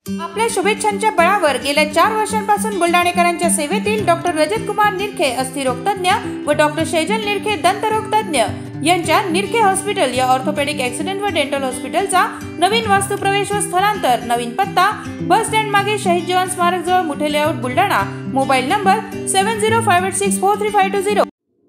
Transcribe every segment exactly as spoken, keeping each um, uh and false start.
आपल्या शुभेच्छांच्या बळावर गेल्या चार वर्षांपासून बुलढाणेकरांच्या सेवेतील डॉक्टर रजत कुमार निरखे अस्थिरोग तज्ञ व डॉक्टर शेजल निरखे दंतरोग तज्ञ यांच्या निरखे हॉस्पिटल या ऑर्थोपेडिक ॲक्सिडेंट व डेंटल हॉस्पिटलचा नवीन वास्तुप्रवेश व स्थलांतर, नवीन पत्ता बस स्टँड मागे शहीद जवान स्मारक जवळ Muthe layout Buldhana. Mobile number seven zero five eight six four three five two zero.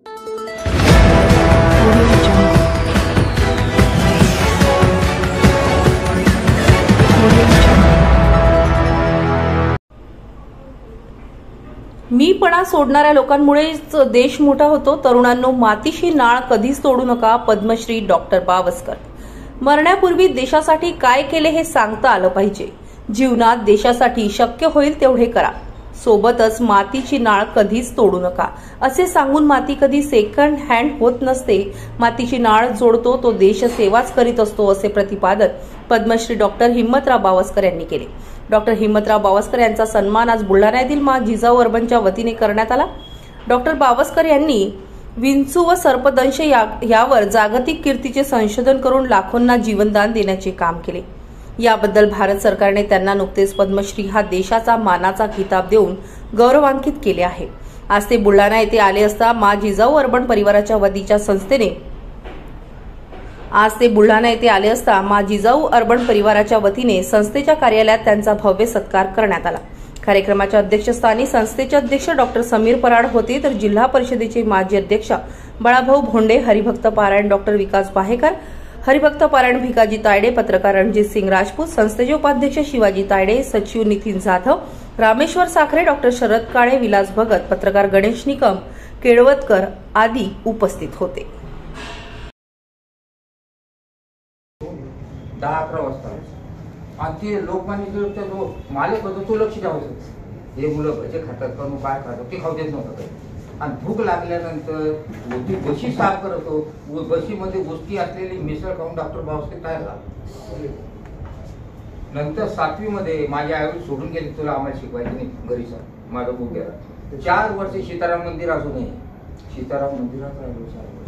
मीपणा सोडणाऱ्या लोकांमुळेच देश मोठा होतो। तरुणांनो, मातीशी नाळ कधीच तोडू नका। पद्मश्री डॉक्टर बावस्कर। मरण्यापूर्वी देशासाठी काय केले हे सांगता आलं पाहिजे। जीवनात देशासाठी शक्य होईल तेवढे करा, सोबतच मातीची नाळ कधीच तोडू नका असे सांगून माती कधी सेकंड हँड होत नसते। मातीची नाळ जोडतो तो देश सेवाच करीत असतो असे प्रतिपादन पद्मश्री डॉक्टर हिम्मतराव बावस्कर यांनी केले। डॉक्टर हिम्मतराव बावस्कर यांचा सन्मान आज बुलढाणा येथील मा जिजाऊ अर्बनच्या वतीने करण्यात आला। डॉक्टर बावस्कर यांनी विंचू व सर्पदंश या, यावर जागतिक कीर्तीचे संशोधन करून लाखोंना जीवनदान देण्याचे काम केले। याबद्दल भारत सरकारने त्यांना नुकतेच पद्मश्री हा देशाचा मानाचा किताब देऊन गौरवान्वित केले आहे। आज ते बुलढाणा येथे आले असता मा जिजाऊ अर्बन परिवाराच्या वतीच्या संस्थेने आज ते बुलढाणा येथे आले असता मा जिजाऊ अर्बन परिवाराच्या वतीने संस्थेच्या कार्यालयात त्यांचा भव्य सत्कार करण्यात आला। कार्यक्रमाच्या अध्यक्षस्थानी संस्थेचे अध्यक्ष डॉक्टर समीर पराड होते, तर जिल्हा परिषदेचे माजी अध्यक्ष बाळाभाऊ भोंडे, हरिभक्त पारायण डॉक्टर विकास बाहेकर, हरिभक्त पारायण भिकाजी तायडे, पत्रकार रणजित सिंग राजपूत, संस्थेचे उपाध्यक्ष शिवाजी तायडे, सचिव नितीन जाधव, रामेश्वर साखरे, डॉक्टर शरद काळे, विलास भगत, पत्रकार गणेश निकम, केळवतकर आदी उपस्थित होते। दहा अकरा वाजता आणि ते लोकमान्य टिळकच्या जो मालक होतो तो लक्ष द्यावं। हे मुलं भजे खातात करून काय खातात ते खाऊ देत नव्हतं काही। आणि भूक लागल्यानंतर ती बशी साफ करत होतो, बशीमध्ये गोष्टी असलेली मिसळ खाऊन डॉक्टर बावस्कर तयार झाला। नंतर सातवी मध्ये माझ्या आई सोडून गेली, तुला आम्हाला शिकवायचं नाही घरी सर माझा बुक गेला। चार वर्ष सीताराम मंदिर असूनही सीताराम मंदिरात राहिलो सर।